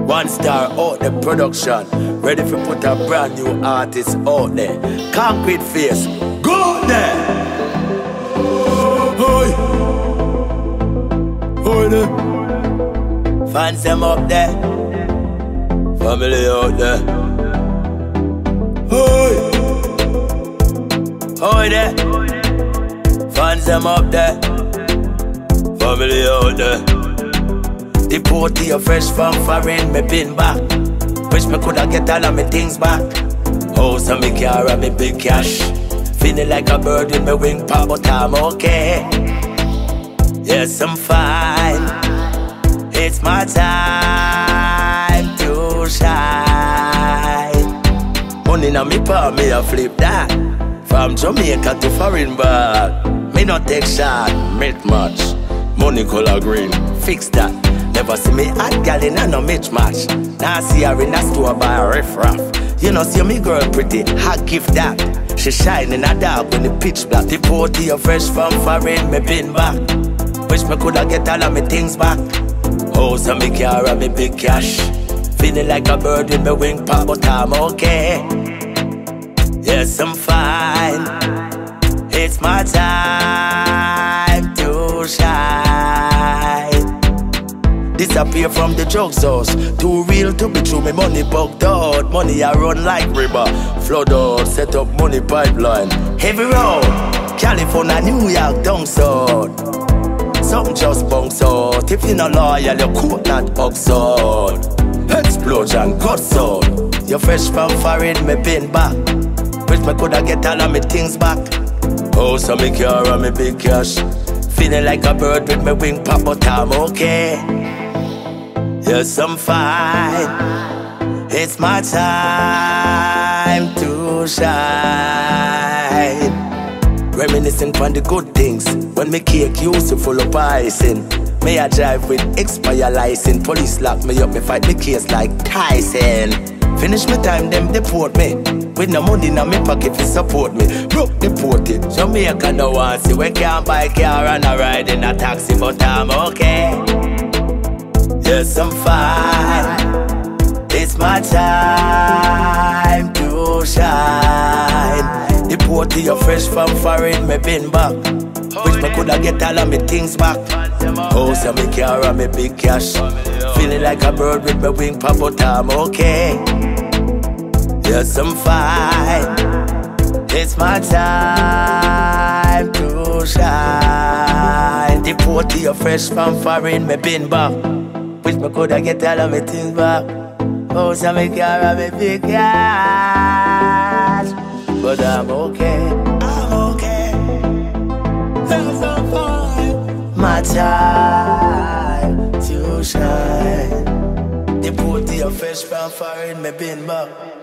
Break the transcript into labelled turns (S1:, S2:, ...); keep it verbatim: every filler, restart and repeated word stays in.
S1: One star out the production, ready for put a brand new artist out there. Concrete Face, go there. Oi, oi there. Fans them up there, family out there. Oi, oi there. Fans them up there, family out there. Deportee a fresh from foreign, me been back. Wish me coulda get all of me things back. House and me car and me big cash. Feeling like a bird with me wing pop, but I'm okay. Yes, I'm fine. It's my time to shine. Money na me palm, me a flip that. From Jamaica to foreign bag. Me not take shot, mid much. Money color green, fix that. Never see me hot gal in a no mismatch. Now see her in a store by a riff-raff. You know see me girl pretty, hot gift that. She shine in a dark when the pitch black. Deportee a fresh from foreign, me been back. Wish me coulda get all of me things back. House and me car and me big cash. Feeling like a bird with me wing pop, but I'm okay. Yes, I'm fine. It's my time to shine. Disappear from the drugs house. Too real to be true, me money bugged out. Money I run like river. Flood out, set up money pipeline. Heavy road, California, New York, down south. Something just bounce out. If you no loyal, your coat not Oxford. Explosion, guts out. You fresh from foreign, me been back. Wish me coulda get all of me things back. House and me car and me big cash. Feeling like a bird with me wing pop, but I'm okay. Yes, I'm fine. It's my time to shine. Reminiscing from the good things. When me cake used to full of icing. May I drive with expire license. Police lock me up, me fight the case like Tyson. Finish my time, them deport me. With no money in my pocket to support me. Broke deported. Jamaica no one see. We can't buy car and I ride in a taxi, but I'm okay. Yes, I'm fine. It's my time to shine. Deportee a fresh from foreign, me been back. Wish me coulda get all of me things back. House and me car and me big cash. Feeling like a bird with me wing pop, but I'm okay. Yes, I'm fine. It's my time to shine. Deportee a fresh from foreign, me been back. Wish me coulda get all of me things back. House and me car and me big cash. But I'm okay. I'm okay. Yes, I'm fine. My time to shine. Deportee a fresh from foreign, me been back.